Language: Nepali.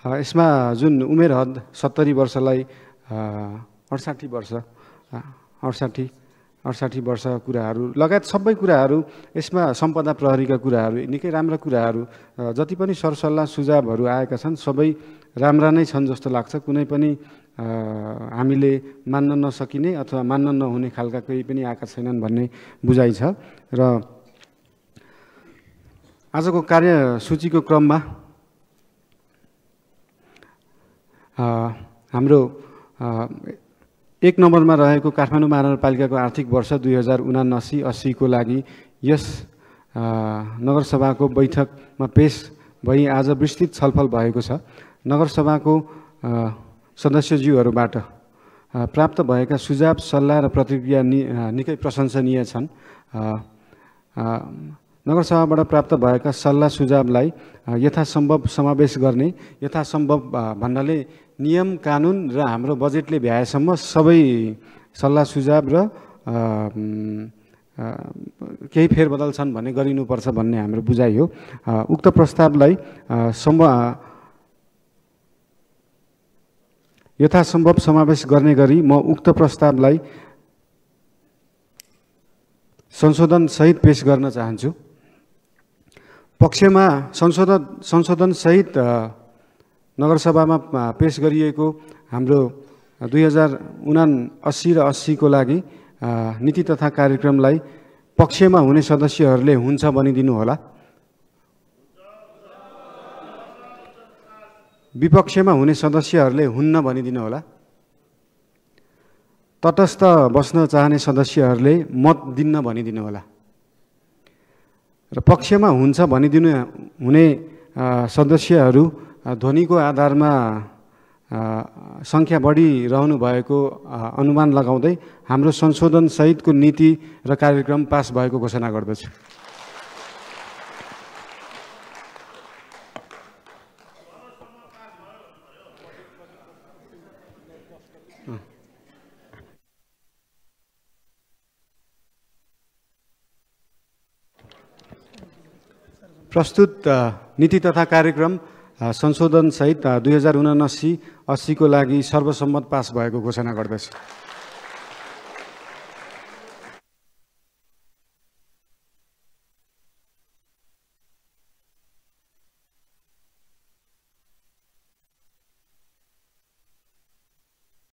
यसमा जुन उमेर हद 70 वर्षलाई 68 वर्ष 68 वर्ष कुराहरू लगायत सबै कुराहरू यसमा सम्पदा प्रहरीका कुराहरू निकै राम्रा कुराहरू जति पनि सरसल्लाह सुझावहरू आएका छन् सबै राम्रा नै छन् जस्तो लाग्छ। कुनै पनि हामीले मान्न नसकिने अथवा मान्न नहुने खालका केही पनि आएका छैनन् भन्ने बुझाइ छ। र आजको कार्यसूचीको क्रममा हाम्रो 1 नम्बरमा रहेको काठमाडौँ महानगरपालिकाको आर्थिक वर्ष 2079-80 को लागि यस नगरसभाको बैठकमा पेश भई आज विस्तृत छलफल भएको छ। नगरसभाको सदस्यज्यूहरूबाट प्राप्त भएका सुझाव सल्लाह र प्रतिक्रिया निकै प्रशंसनीय छन्। नगरसभाबाट प्राप्त भएका सल्लाह सुझावलाई यथासम्भव समावेश गर्ने, यथासम्भव भन्नाले नियम कानुन र हाम्रो बजेटले भ्याएसम्म सबै सल्लाह सुझाव र केही फेरबदल छन् भने गरिनुपर्छ भन्ने हाम्रो बुझाइ हो। उक्त प्रस्तावलाई यथासम्भव समावेश गर्ने गरी म उक्त प्रस्तावलाई संशोधन सहित पेश गर्न चाहन्छु। पक्षमा संशोधन सहित नगरसभामा पेश गरिएको हाम्रो 2079 र 80 को लागि नीति तथा कार्यक्रमलाई पक्षमा हुने सदस्यहरूले हुन्छ भनिदिनु होला। विपक्षमा हुने सदस्यहरूले हुन्न भनिदिनु होला। तटस्थ बस्न चाहने सदस्यहरूले मत दिन्न भनिदिनु होला। र पक्षमा हुन्छ भनिदिनु हुने सदस्यहरू ध्वनिको आधारमा संख्या बढिरहनु भएको अनुमान लगाउँदै हाम्रो संशोधन सहितको नीति र कार्यक्रम पास भएको घोषणा गर्दछु। प्रस्तुत नीति तथा कार्यक्रम संशोधन सहित 2079-80 को लागि सर्वसम्मत पास भएको घोषणा गर्दछु।